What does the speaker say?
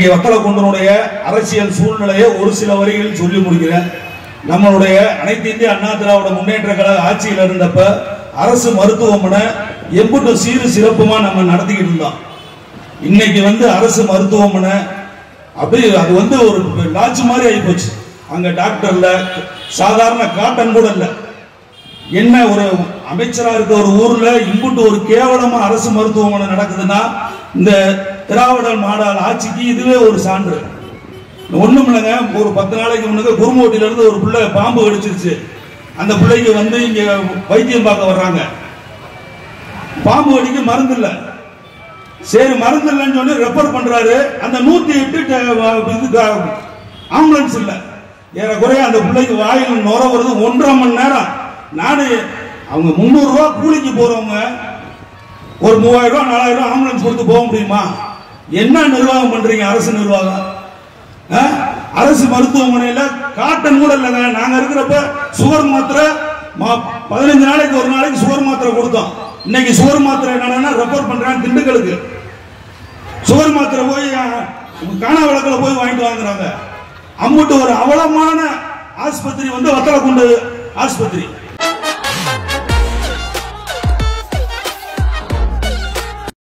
வத்தலக்குண்டனுடைய அரசியல் சூழ்நிலையை ஒரு சில வரிகளில் சொல்லி முடிக்கிறேன். நம்மளுடைய அனைத்து இந்திய அண்ணா திராவிட முன்னேற்ற கழக ஆட்சியில் இருந்தப்ப அரசு மருத்துவமனை எம்புட்டு சீரு சிறப்புமா நம்ம நடத்திக்கிட்டு இருந்தோம். இன்னைக்கு அரசு மருத்துவமனை அப்படி அது ஒரு லாட்ஜ் மாதிரி ஆகி போச்சு. அங்க டாக்டர்ல சாதாரண காட்டன் கூட இல்ல. என்ன ஒரு அமைச்சரா இருக்க ஒரு ஊர்ல இம்புட்டு ஒரு கேவலமா அரசு மருத்துவமனை நடக்குதுன்னா இந்த திராவிட மாடல் ஆட்சிக்கு இதுவே ஒரு சான்று. ஒண்ணும் இல்லைங்க, ஒரு 10 நாளைக்கு முன்னாடி குருமூட்டில இருந்து ஒரு பிள்ளை பாம்பு கடிச்சிருச்சு. அந்த பிள்ளைக்கு இங்க வைத்தியம் பார்க்க வர்றாங்க. பாம்பு கடிக்கு மருந்து இல்ல. சரி மருந்து இல்லைன்னு சொல்லி ரெஃபர் பண்றாரு. அந்த 108 ஆம்புலன்ஸ் இல்ல. ஏறக்குறைய அந்த பிள்ளைக்கு வாயில் நுர வருது. 1.5 மணி நேரம். நானு அவங்க 300 ரூபாய் கூலிக்கு போறவங்க ஒரு 3000 ரூபாய் 4000 ரூபாய் ஆம்புலன்ஸ் கொடுத்து போக முடியுமா? என்ன நிர்வாகம் பண்றீங்க அரசு நிர்வாகம்? அரசு மருத்துவமனையில காட்டன் கூட இல்லைங்க. நாங்க இருக்கிறப்ப சுகர் மாத்திரை 15 நாளைக்கு ஒரு நாளைக்கு சுகர் மாத்திரை கொடுத்தோம். இன்னைக்கு சுகர் மாத்திரை என்னன்னா ரெஃபர் பண்றாங்க திண்டுக்கலுக்கு. சுகர் மாத்திரை போய் காணாவளக்கில் போய் வாங்கிட்டு வாங்குறாங்க. அம்மட்டு ஒரு அவலமான ஆஸ்பத்திரி வத்தலக்குண்டு ஆஸ்பத்திரி.